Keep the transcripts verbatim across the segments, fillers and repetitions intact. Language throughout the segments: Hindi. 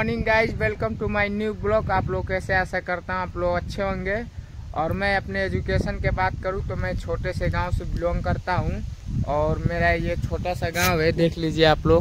Morning guys, welcome to my new blog. आप लोग कैसे, आशा करता हूँ आप लोग अच्छे होंगे। और मैं अपने एजुकेशन के बात करूँ तो मैं छोटे से गांव से बिलोंग करता हूँ और मेरा ये छोटा सा गांव है, देख लीजिए आप लोग।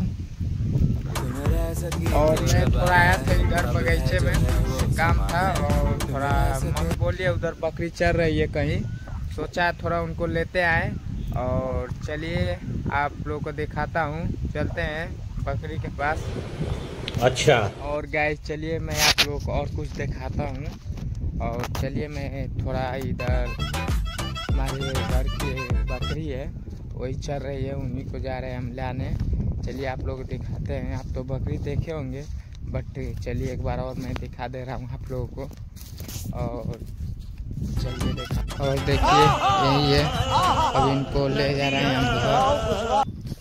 और मैं थोड़ा आया था इधर बगीचे में, काम था और थोड़ा मम्मी बोलिए उधर बकरी चल रही है कहीं, सोचा थोड़ा उनको लेते आए। और चलिए आप लोगों को दिखाता हूँ, चलते हैं बकरी के पास। अच्छा। और गाइस चलिए मैं आप लोगों को और कुछ दिखाता हूँ। और चलिए मैं थोड़ा इधर, हमारे घर की बकरी है वही चल रही है, उन्हीं को जा रहे हैं हम लाने। चलिए आप लोग दिखाते हैं। आप तो बकरी देखे होंगे बट चलिए एक बार और मैं दिखा दे रहा हूँ आप लोगों को। और चलिए देखा, और देखिए यही है, अब इनको ले जा रहे हैं हम घर,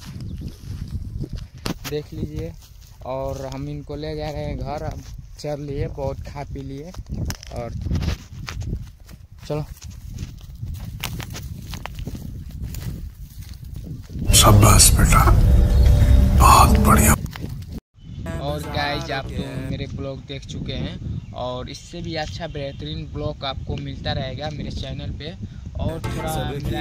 देख लीजिए। और हम इनको ले जा रहे हैं घर, अब चल लिए, बहुत खा पी लिए और चलो। शाबाश बेटा, बहुत बढ़िया। और गाइज आप तो मेरे ब्लॉग देख चुके हैं और इससे भी अच्छा बेहतरीन ब्लॉग आपको मिलता रहेगा मेरे चैनल पे। और थोड़ा मेरा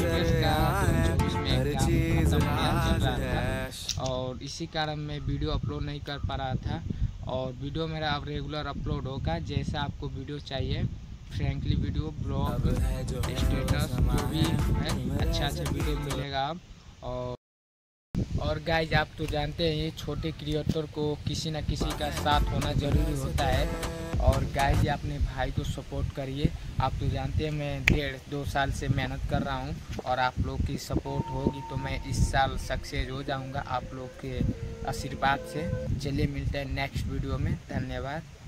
और इसी कारण मैं वीडियो अपलोड नहीं कर पा रहा था। और वीडियो मेरा अब रेगुलर अपलोड होगा, जैसा आपको वीडियो चाहिए, फ्रैंकली वीडियो, ब्लॉग, स्टेटस, जो भी है अच्छा अच्छा वीडियो मिलेगा अब। और और गाइज आप तो जानते हैं ये छोटे क्रिएटर को किसी न किसी का साथ होना ज़रूरी होता है। और गाइज अपने भाई को सपोर्ट करिए। आप तो जानते हैं मैं डेढ़ दो साल से मेहनत कर रहा हूँ और आप लोग की सपोर्ट होगी तो मैं इस साल सक्सेस हो जाऊँगा आप लोग के आशीर्वाद से। चलिए मिलते हैं नेक्स्ट वीडियो में, धन्यवाद।